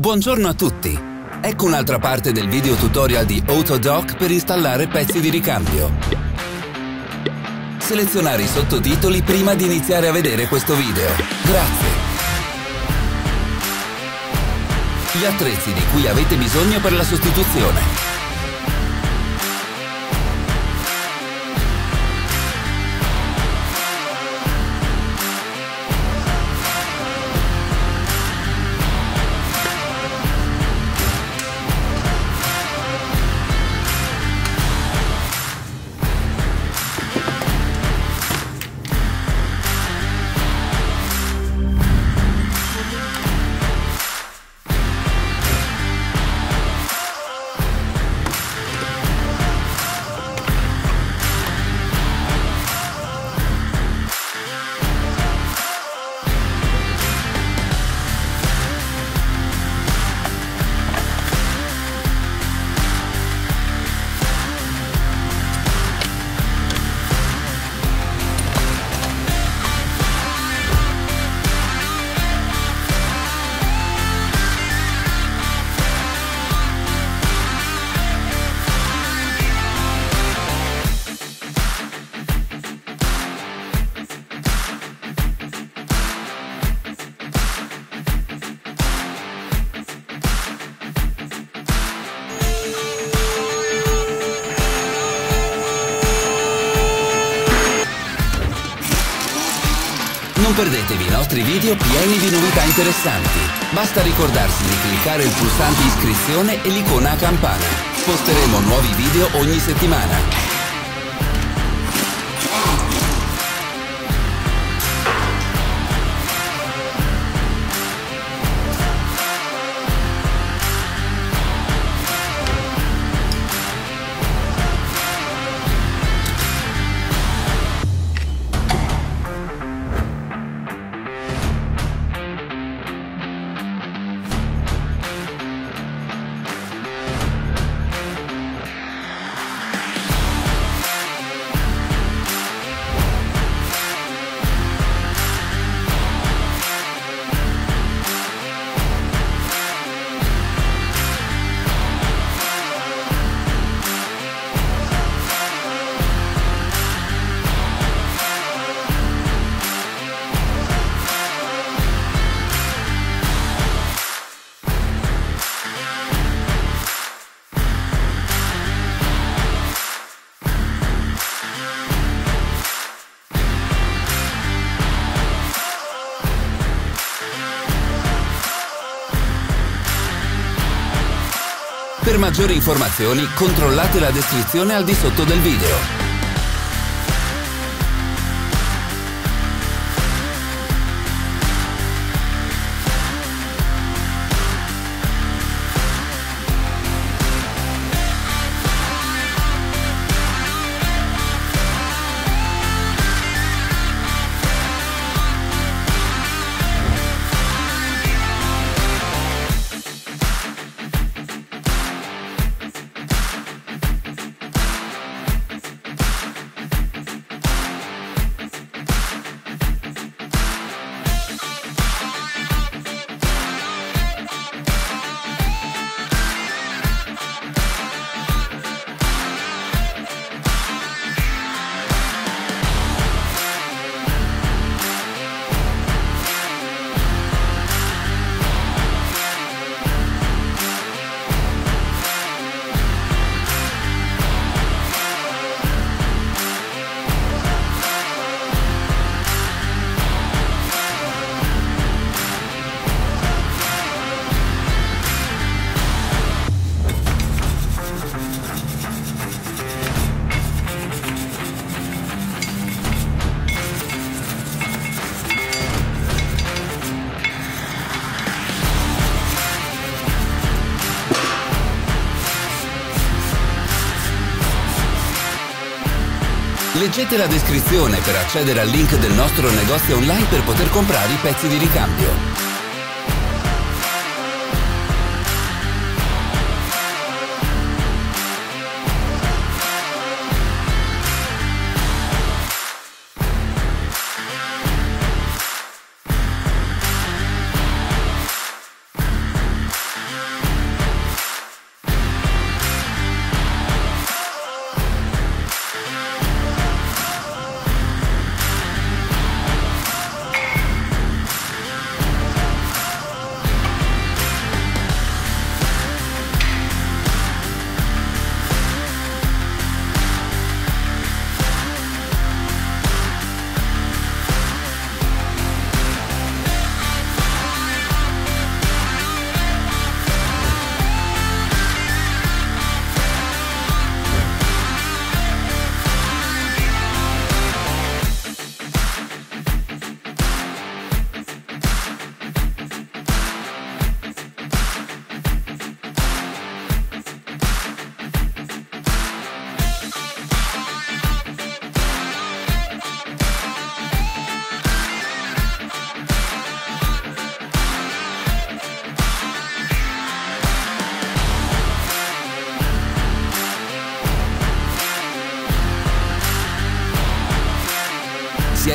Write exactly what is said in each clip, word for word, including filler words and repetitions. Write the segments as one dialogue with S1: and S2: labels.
S1: Buongiorno a tutti! Ecco un'altra parte del video tutorial di Autodoc per installare pezzi di ricambio. Selezionare i sottotitoli prima di iniziare a vedere questo video. Grazie! Gli attrezzi di cui avete bisogno per la sostituzione. Non perdetevi i nostri video pieni di novità interessanti. Basta ricordarsi di cliccare il pulsante iscrizione e l'icona a campana. Posteremo nuovi video ogni settimana. Per maggiori informazioni controllate la descrizione al di sotto del video. Leggete la descrizione per accedere al link del nostro negozio online per poter comprare i pezzi di ricambio.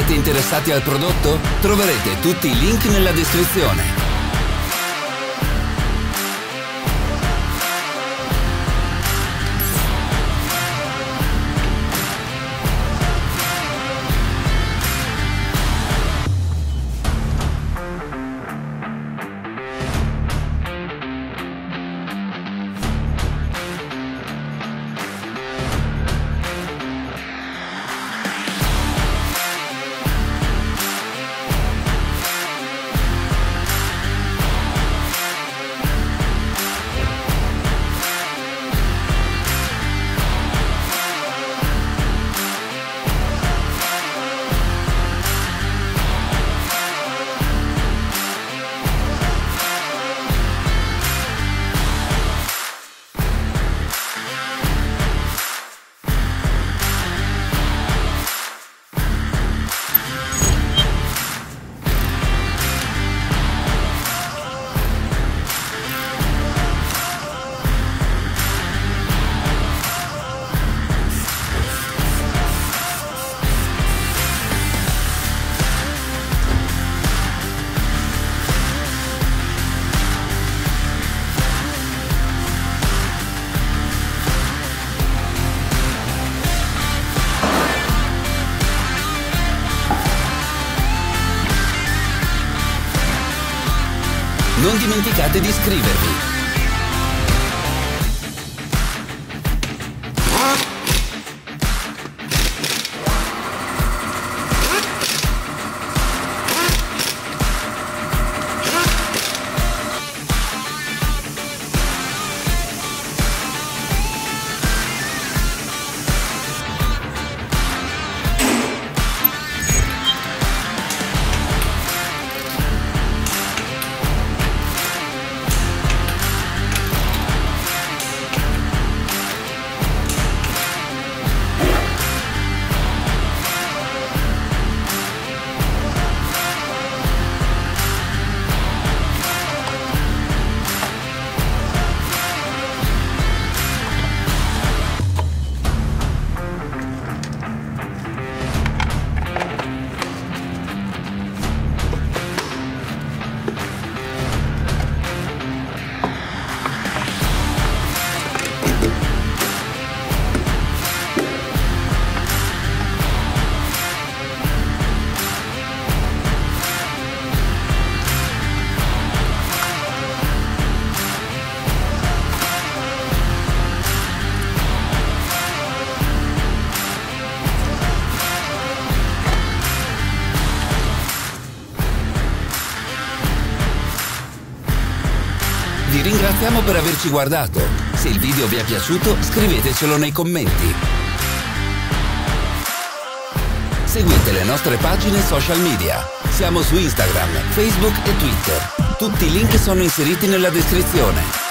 S1: Siete interessati al prodotto? Troverete tutti i link nella descrizione. Non dimenticate di iscrivervi. Vi ringraziamo per averci guardato. Se il video vi è piaciuto, scrivetecelo nei commenti. Seguite le nostre pagine social media. Siamo su Instagram, Facebook e Twitter. Tutti i link sono inseriti nella descrizione.